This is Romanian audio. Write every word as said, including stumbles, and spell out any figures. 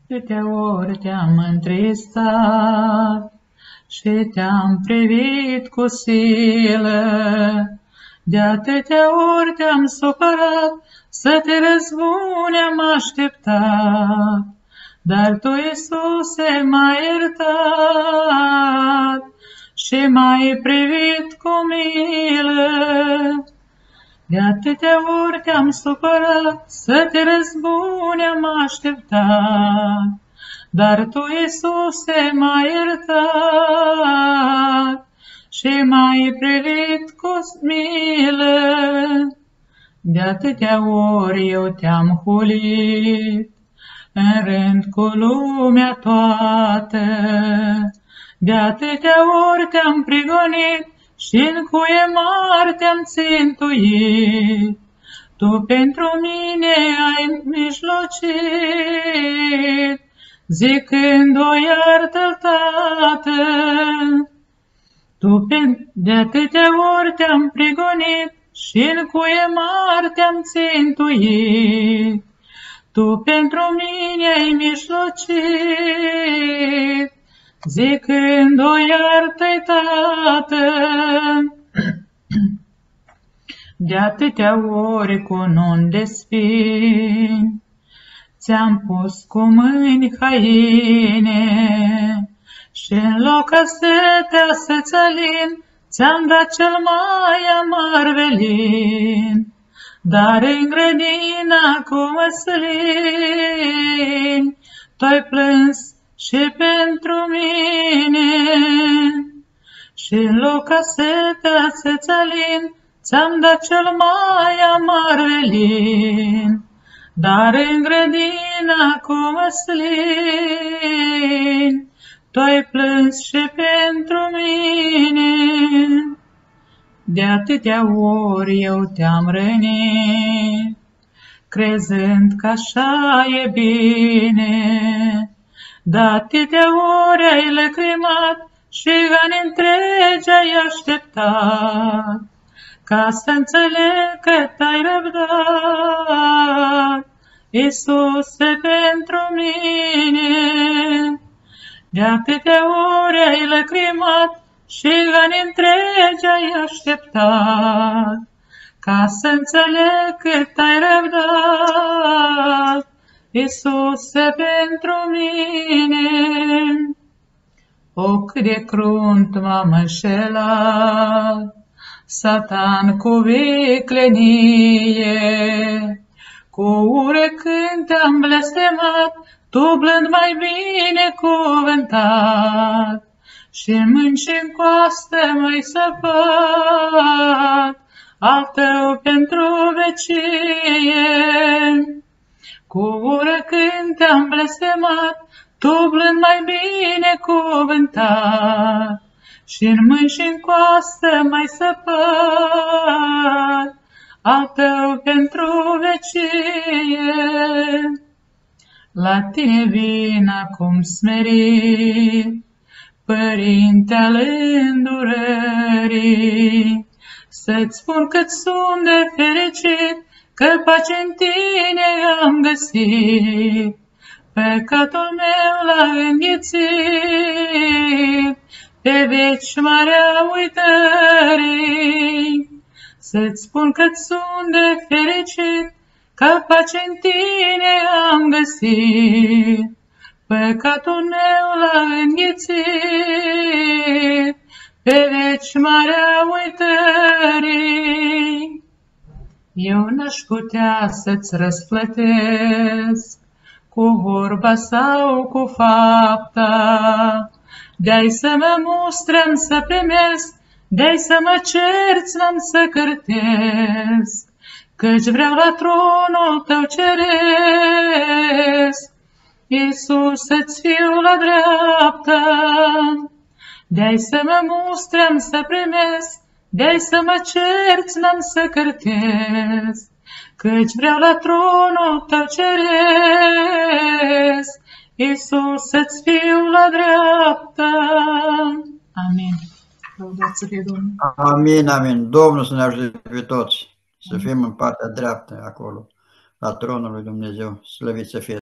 Câte ori te-am întristat și te-am privit cu silă, de atâtea ori te-am supărat, să te răzbuni am așteptat, dar tu, Iisuse, m-ai iertat și m-ai privit cu milă. De atâtea ori te-am supărat, să te răzbuni am așteptat, dar tu, Iisuse, m-ai iertat și m-ai privit cu milă. De atâtea ori eu te-am hulit, în rând cu lumea toată, de atâtea ori te-am prigonit și-n cuie mari te-am țintuit. Tu pentru mine ai mijlocit, zicând-o iartă-l, Tată. Tu de atâtea ori te-am prigonit și-n cuie mari te-am țintuit. Tu pentru mine ai mijlocit, zicând-o iartă-i, Tată. De atâtea ori cu nun de spini ți-am pus cu mâini haine și în loc ca setea să-ți alin, ți-am dat cel mai amar velin. Dar în grădina cu măslini tu-ai plâns și pentru mine, și în loc ca setea să-ți alin, ți-am dat cel mai amar velin. Dar în grădina cu măslini tu-ai plâns și pentru mine. De atâtea ori eu te-am rănit, crezând că așa e bine, de atâtea ori ai lăcrimat și ani întregi ai așteptat, ca să înțeleg că te-ai răbdat, Iisuse, pentru mine. De atâtea ori ai lăcrimat și ani întregi ai așteptat, ca să înțeleg că te-ai răbdat, Iisuse, pentru mine. O, cât de crunt m-am înșelat, Satan, cu viclenie, cu ură când te-am blestemat, tu blând mai bine cuvântat, și-n mâini și-n coastă m-ai săpat, al tău pentru vecie. Cu ură când te-am blestemat, tu blând mai bine cuvântat, și-n mâini și-n coastă m-ai săpat, al tău pentru vecie. La tine vin acum smerit, Părinte al îndurării, să-ți spun cât sunt de fericit, că pace în tine am găsit. Păcatul meu l-a înghițit, pe veci marea uitării. Să-ți spun cât sunt de fericit, că pace în tine am găsit. Păcatul meu l-a înghițit, pe veci marea uitării. Eu n-aș putea să-ți răsplătesc cu vorba sau cu fapta, de-ai să mă mustrăm să primesc, de-ai să mă cerți n-am să cârtesc, căci vreau la tronul tău ceresc, Iisus, să-ți fiu la dreapta. De-ai să mă mustrăm să primesc, de-ai să mă cerți n-am să cârtesc, căci vreau la tronul tău ceresc, Iisus, să-ți fiu la dreapta. Amin. Lăudați să fie Domnul. Amin, amin. Domnul să ne ajute pe toți să fim în partea dreaptă acolo, la tronul lui Dumnezeu. Slăvit să fie.